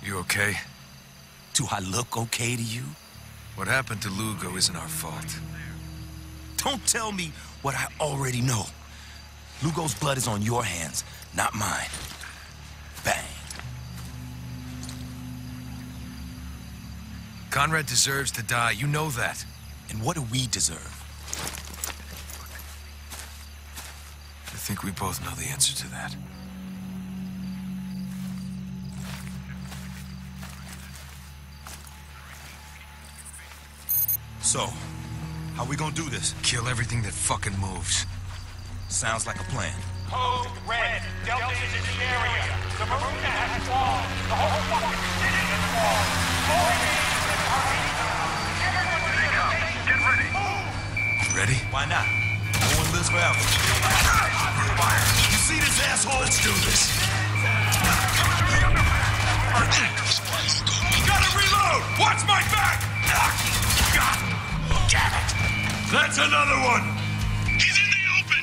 You okay? Do I look okay to you? What happened to Lugo isn't our fault. Don't tell me what I already know. Lugo's blood is on your hands, not mine. Bang. Conrad deserves to die, you know that. And what do we deserve? I think we both know the answer to that. So, how we gonna do this? Kill everything that fucking moves. Sounds like a plan. Code Red, Delta is in the area. The marina has fallen. The whole fucking city has fallen. Get ready. Move! Ready? Why not? No one lives forever. You see this asshole? Let's do this. Gotta reload! Watch my back! God damn it! That's another one! He's in the open!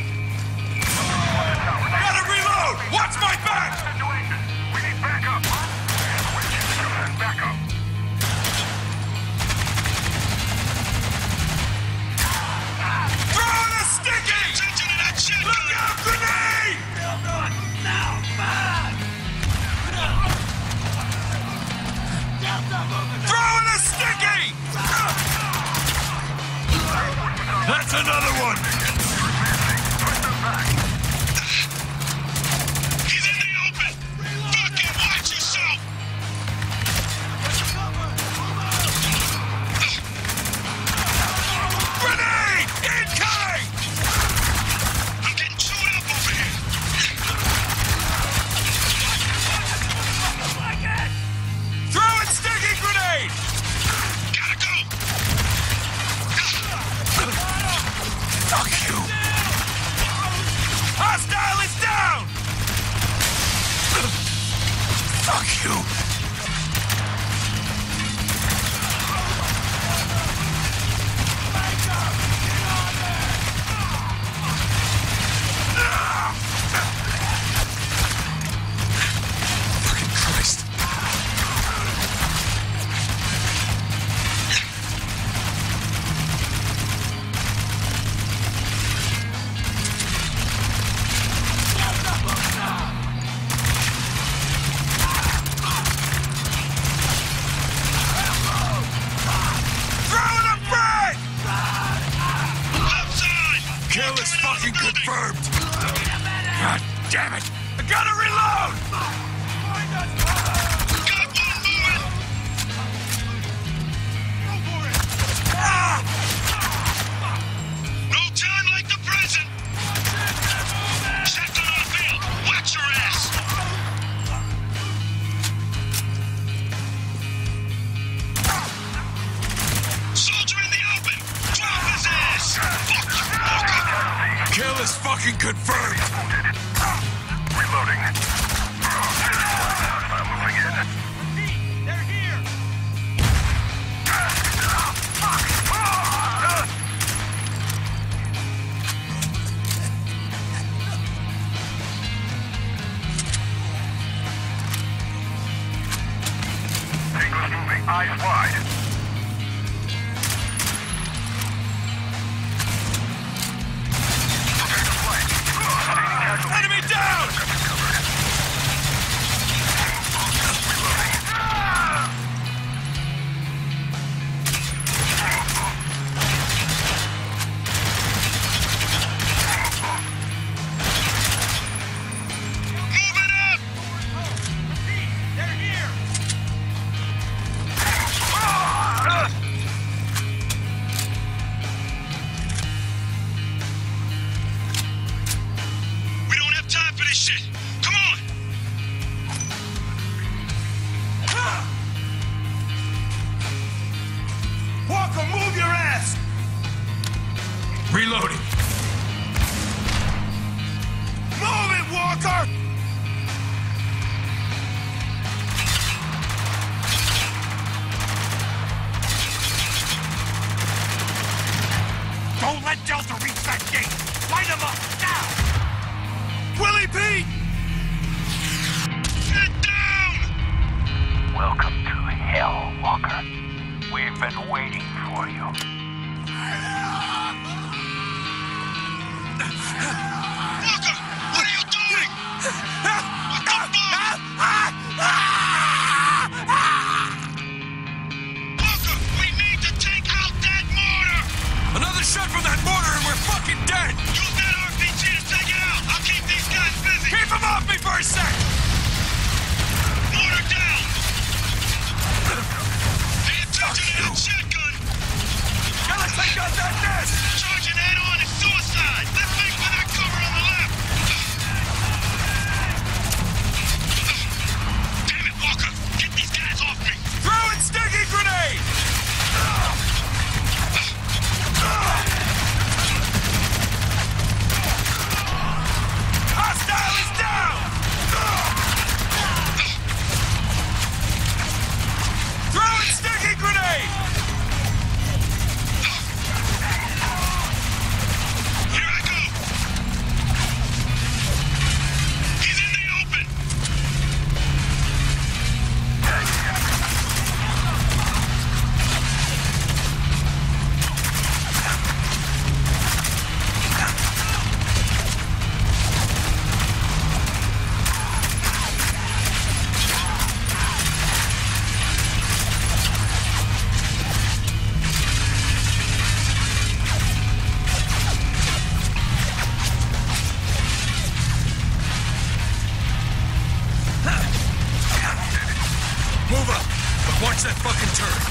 Gotta reload! Watch my back! We need backup! Backup! Throwing a sticky! Attention to that shit! Look out, grenade! Now, man! Throwing a sticky! That's another one! He's in the open! Fucking watch yourself! Grenade! Incoming! I'm getting chewed up over here! Throwing sticky grenade! Gotta go! Fuck you! Hostile is down! Fuck you! Fucking Christ. Throwing a frag! Outside! Kill is fucking confirmed. God damn it. I gotta reload! Got one moving! Go for it! No time like the present! Check on our field! Watch your ass! Soldier in the open! Drop his ass! Fuck you, Walker! Kill is fucking confirmed. Reloading. Moving in. They're here! Tingler's moving. Eyes wide. Enemy down! Moving up! They're here! Watch that fucking turret!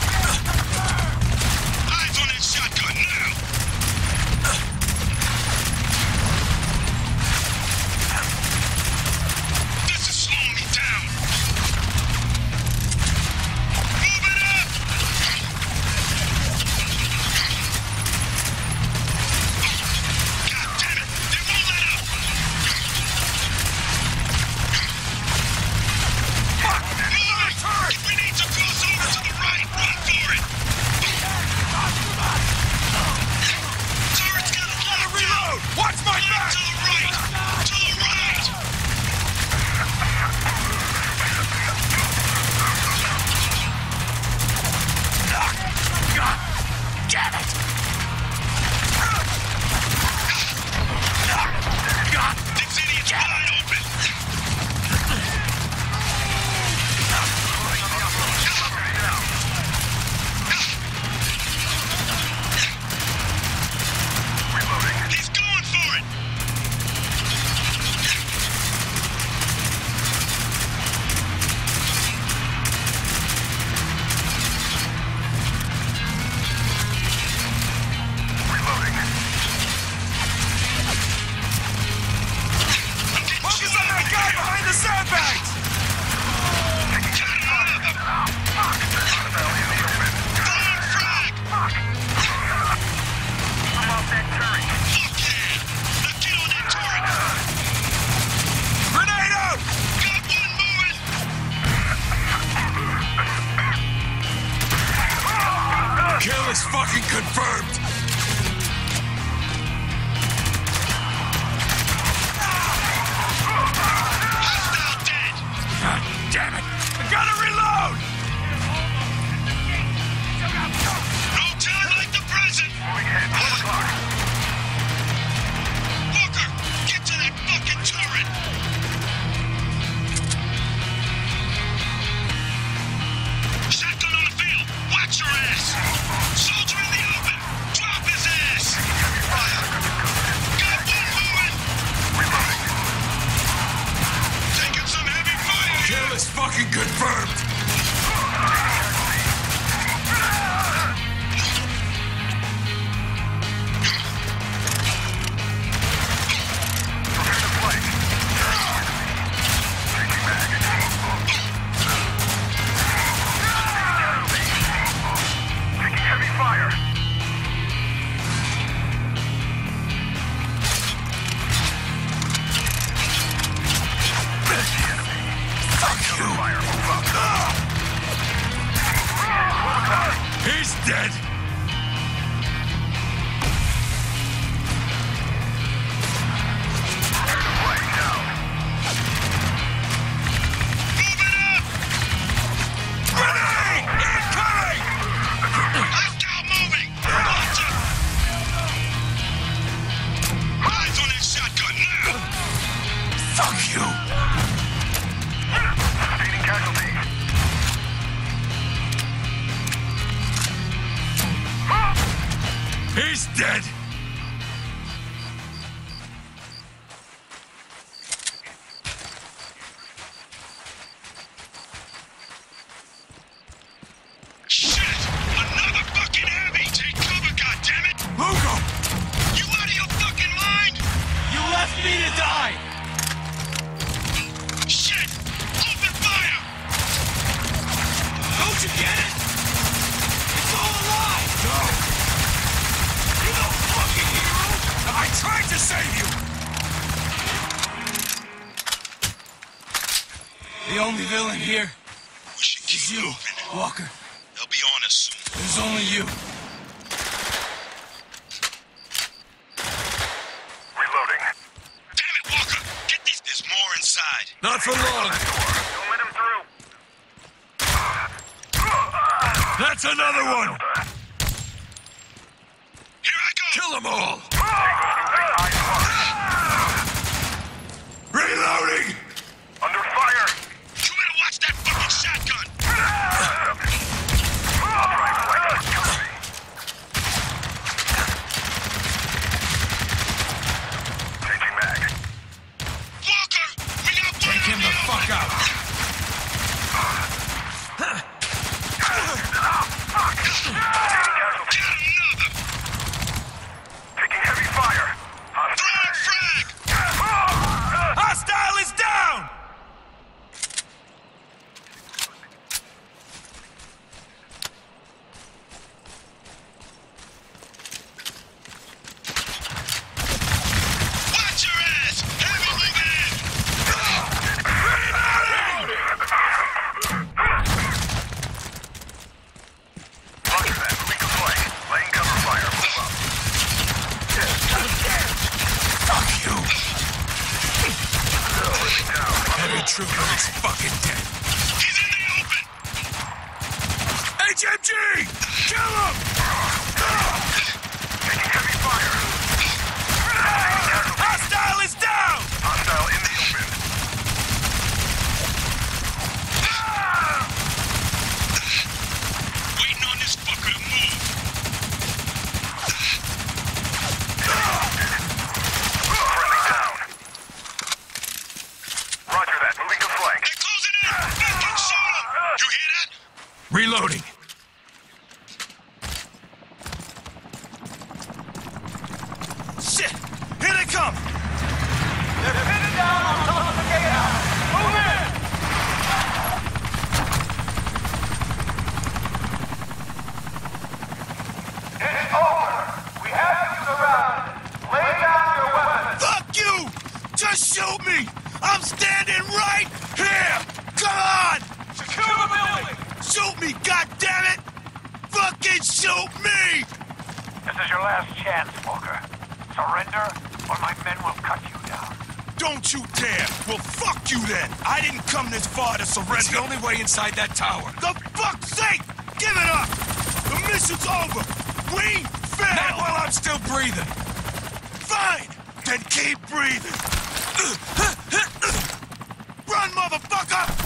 Eyes on that shotgun now! This is slowing me down! Move it up! God damn it! They won't let up! Fuck! Move it! If we need to cross over to the right, run for it! Turret's got a lot of reload! Watch my back! To the right! To the right! God damn it! God! This idiot's wide open! He's going for it! Focus on that guy behind the sandbags! Grenade out! Kill is fucking confirmed! God damn it! I gotta reload! No time like the present! Walker, get to that fucking turret! Shotgun on the field! Watch your ass! Soldier in the open! Drop his ass! Got one moving! Taking some heavy fire! Kill is fucking confirmed! He's dead! Grenade! Incoming! Hostile moving! Eyes on that shotgun now! Fuck you! Sustaining casualties. He's dead! Shit! Another fucking heavy! Take cover, goddammit! Lugo! You out of your fucking mind? You left me to die! Shit! Open fire! Don't you get it? It's all a lie! No! You're no fucking hero! I tried to save you! The only villain here We should is keep you, moving. Walker. They'll be on us soon. There's only you. Reloading. Damn it, Walker! Get these. There's more inside. Not for long. Don't let him through. That's another one! Here I go! Kill them all! Reloading! Under fire! You better watch that fucking shotgun! Changing mag. Walker! We got one Take him the fuck out! He's fucking dead. He's in the open! HMG! Kill him! Taking heavy fire. Hostile is down! Hostile in the open. Waiting on this fucker to move. Friendly down. Roger that. Moving to flank. They're closing in! Fucking shoot him! You hear that? Reloading. Shit! Here they come! They're pinned down on top of the gatehouse. Move in! It's over. We have you surrounded. Lay down your weapons. Fuck you! Just shoot me! I'm standing right here! Come on! Secure the building. Shoot me, goddammit! Fucking shoot me! This is your last chance, Walker. Surrender, or my men will cut you down. Don't you dare! Well, fuck you then! I didn't come this far to surrender! It's the only way inside that tower. The fuck's sake! Give it up! The mission's over! We failed! Not while I'm still breathing! Fine! Then keep breathing! Run, motherfucker!